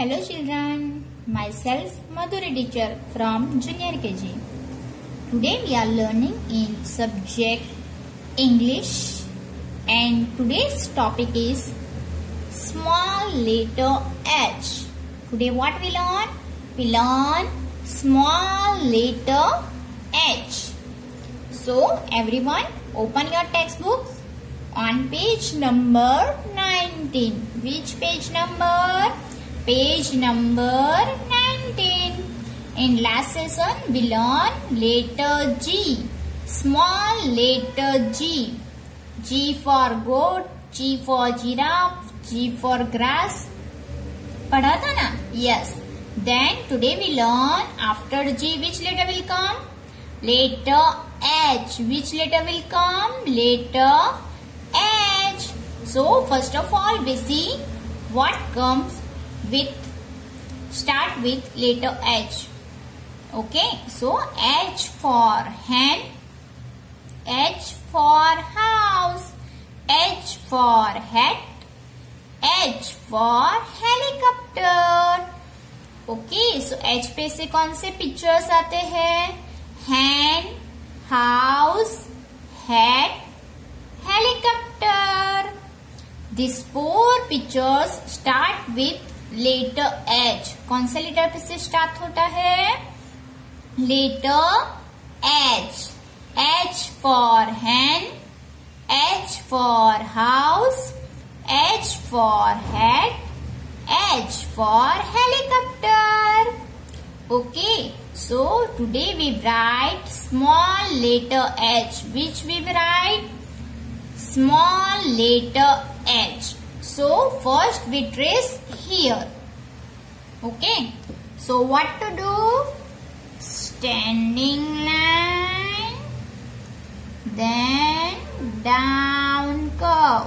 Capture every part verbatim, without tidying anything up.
Hello children, myself Madhuri teacher from Junior K G. Today we are learning in subject English and today's topic is small letter H. Today what we learn? We learn small letter H. So everyone open your textbook on page number nineteen. Which page number? Page number nineteen. In last session we learned letter G. Small letter G. G for goat, G for giraffe, G for grass. पढ़ा था ना? Yes. Then today we learn after G which letter will come? Letter H. Which letter will come? Letter H. So first of all we see what comes with start with letter H. Okay, so H for hen, H for house, H for hat, H for helicopter. Okay, so H पे से कौन से pictures आते हैं? hen, house, hat, helicopter. These four pictures start with letter H. कौन से letter पे से स्टार्ट होता है? Letter H. H for hen, H for house, H for hat, H for helicopter. Okay, so today we write small letter H. Which we write? Small letter H. So first we trace here. Okay. So what to do? Standing line. Then down curve.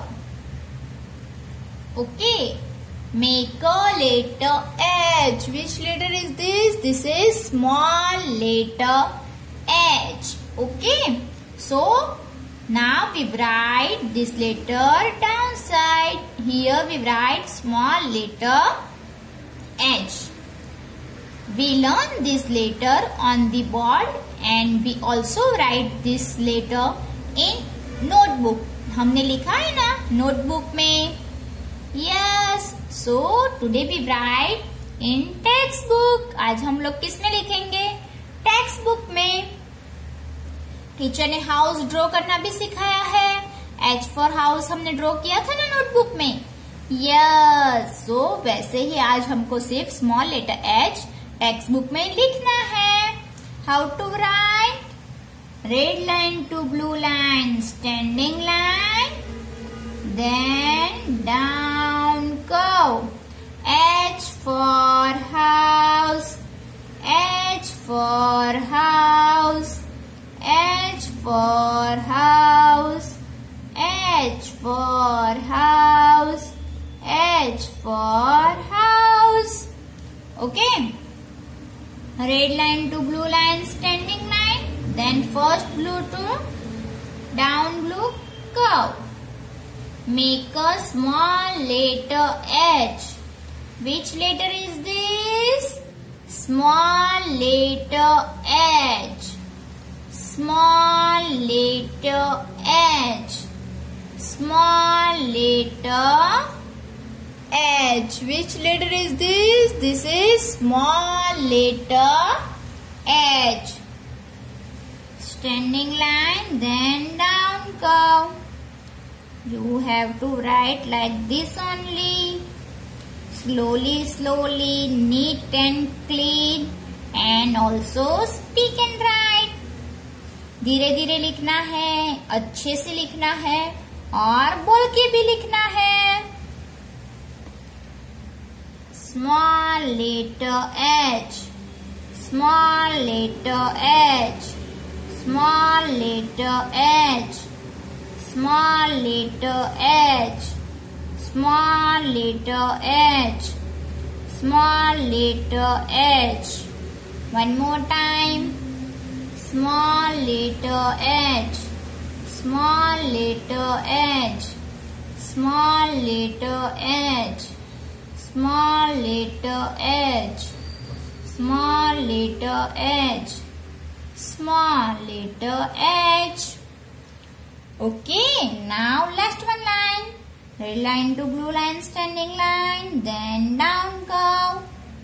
Okay. Make a letter H. Which letter is this? This is small letter H. Okay. So now we write this letter downside. Here we write small letter H. We learn this letter on the board and we also write this letter in notebook. हमने लिखा है ना notebook में? Yes. So today we write in textbook. आज हम लोग किस में लिखेंगे? Textbook में. टीचर ने हाउस ड्रॉ करना भी सिखाया है. H फॉर हाउस हमने ड्रॉ किया था ना नोटबुक में. यस. सो वैसे ही आज हमको सिर्फ small letter H text book में लिखना है. How to write? Red line to blue line, standing line, then down curve. H for house, H for house, H for house, H for house, H for house. Okay. Red line to blue line, standing line. Then first blue to down blue curve. Make a small letter H. Which letter is this? Small letter H. Small letter H. Small letter H. Which letter is this? This is small letter H. Standing line, then down curve. You have to write like this only. Slowly, slowly, neat and clean, and also speak and write. धीरे धीरे लिखना है, अच्छे से लिखना है और बोल के भी लिखना है. Small letter H, small letter H, small letter H, small letter H, small letter H, small letter H. One more time. Small letter H, small letter H, small letter H, small letter H, small letter H, small letter H. Okay, now last one line. Red line to blue line, standing line, then down curve.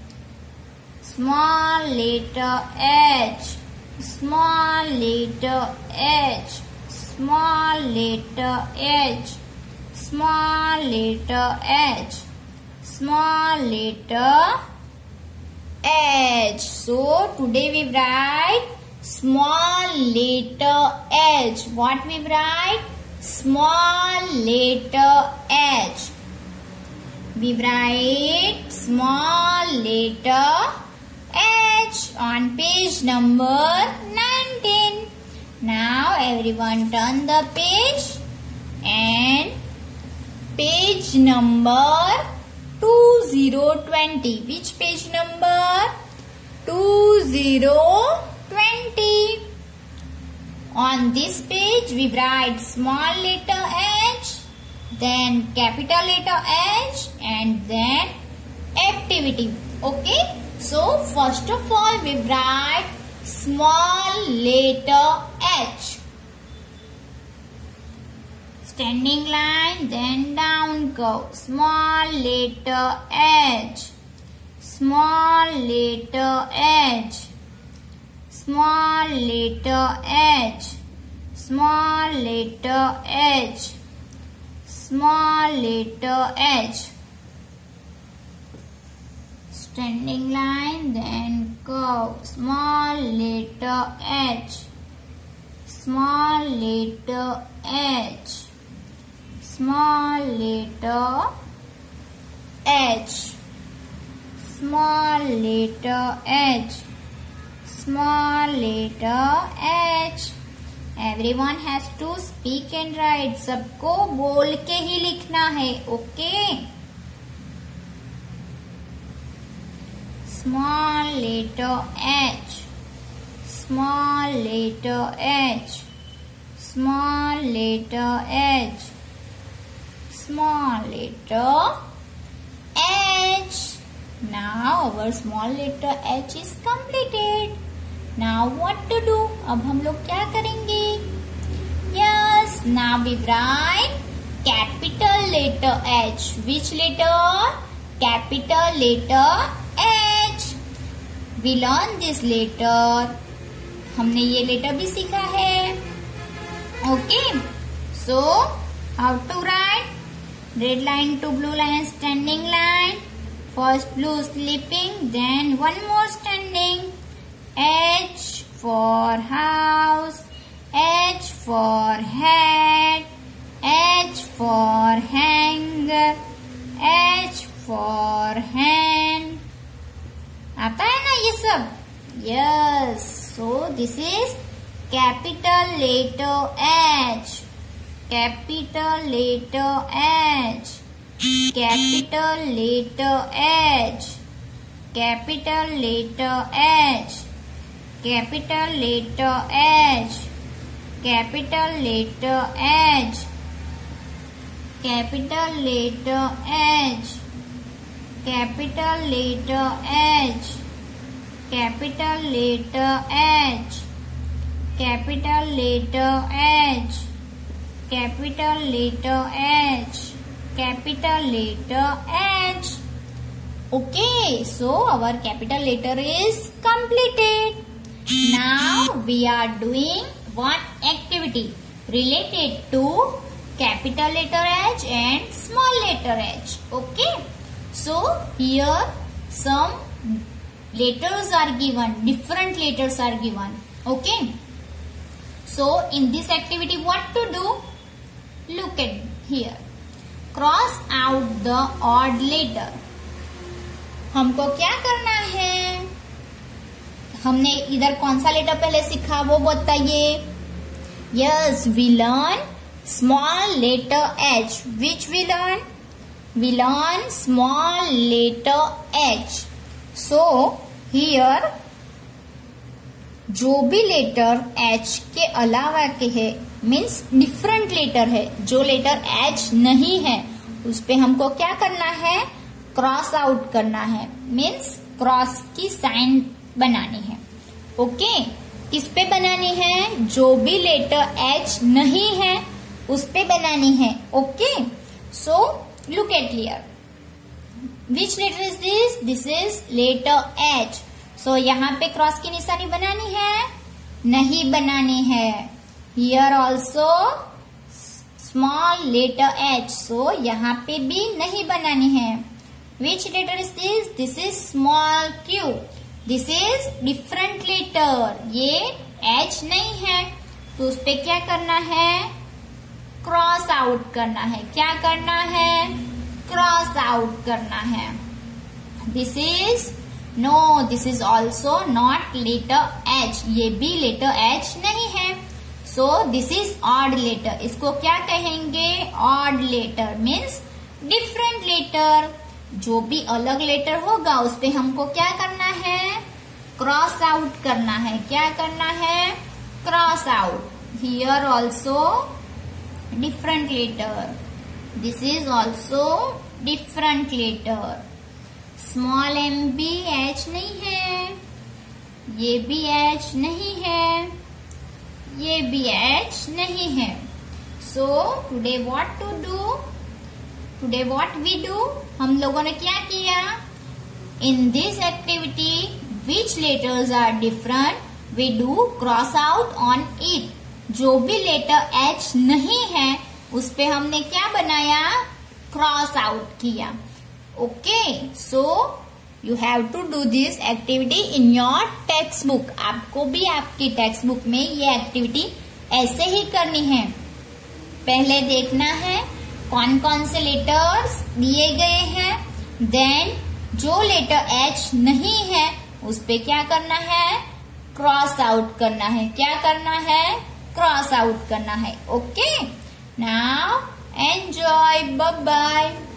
Small letter H, small letter H, small letter H, small letter H, small letter H. So today we write small letter H. What we write? Small letter H. We write small letter H on page number nineteen. Now everyone turn the page and page number two zero twenty. Which page number? two zero twenty. On this page we write small letter H, then capital letter H, and then activity. Okay. So first of all we write small letter H. Standing line, then down curve. Small letter H, small letter H, small letter H, small letter H, small letter H. Standing line, then curve. Small letter H, small letter H, small letter H, small letter H, small letter H. Everyone has to speak and write. सबको बोल के ही लिखना है. Okay. Small letter H, small letter H, small letter H, small letter H. Now our small letter H is completed. Now what to do? अब हम लोग क्या करेंगे? Yes, now we write capital letter H. Which letter? Capital letter H. We learn this letter. हमने ये letter भी सीखा है. Okay. So how to write? Red line to blue line, standing line. First blue sleeping, then one more standing. H for house, H for hat, H for hanger, H for hand. आता है ना ये सब? Yes. So this is capital letter H. Capital letter H. Capital letter H. Capital letter H. Capital letter H. Capital letter H. Capital letter H. Capital letter H. Capital letter H. Capital letter H. Capital letter H. Capital letter H. Okay, so our capital letter is completed. Now we are doing one activity related to capital letter H and small letter H. Okay. So here some letters are given, different letters are given. Okay. So in this activity what to do? Look at here. Cross out the odd letter. हमको क्या करना है? हमने इधर कौन सा letter पहले सीखा वो बताइए. Yes, we learn small letter H. Which we learn? We learn small letter H. So here जो भी लेटर H के अलावा के है मीन्स डिफरेंट लेटर है, जो लेटर H नहीं है उस पे हमको क्या करना है? क्रॉस आउट करना है, मीन्स क्रॉस की साइन बनानी है। ओके, किस पे बनानी है? जो भी लेटर एच नहीं है उस पे बनानी है। Okay, so look at here, which letter is this? This is letter H. So यहाँ पे क्रॉस की निशानी बनानी है? नहीं बनानी है। Here also small letter H, so यहाँ पे भी नहीं बनानी है। Which letter is this? This is small Q. This is different letter, ये एच नहीं है तो उस पे क्या करना है? क्रॉस आउट करना है। क्या करना है? क्रॉस आउट करना है। This is no, this is also not letter H, ये भी लेटर एच नहीं है। So this is odd letter, इसको क्या कहेंगे? Odd letter means different letter. जो भी अलग लेटर होगा उस पे हमको क्या करना है? क्रॉस आउट करना है। क्या करना है? Cross out. Here also different letter, this is also different letter. Small M भी एच नहीं है, ये भी एच नहीं है, ये भी एच नहीं है। So today what to do? Today what we do? हम लोगों ने क्या किया? In this activity which letters are different we do cross out on it. जो भी लेटर एच नहीं है उस पे हमने क्या बनाया? क्रॉस आउट किया। Okay, so you have to do this activity in your text book. आपको भी आपकी टेक्स्ट बुक में ये एक्टिविटी ऐसे ही करनी है। पहले देखना है कौन कौन से लेटर्स दिए गए हैं, देन जो लेटर एच नहीं है उस पे क्या करना है? क्रॉस आउट करना है। क्या करना है? क्रॉस आउट करना है। Okay, now enjoy, bye bye.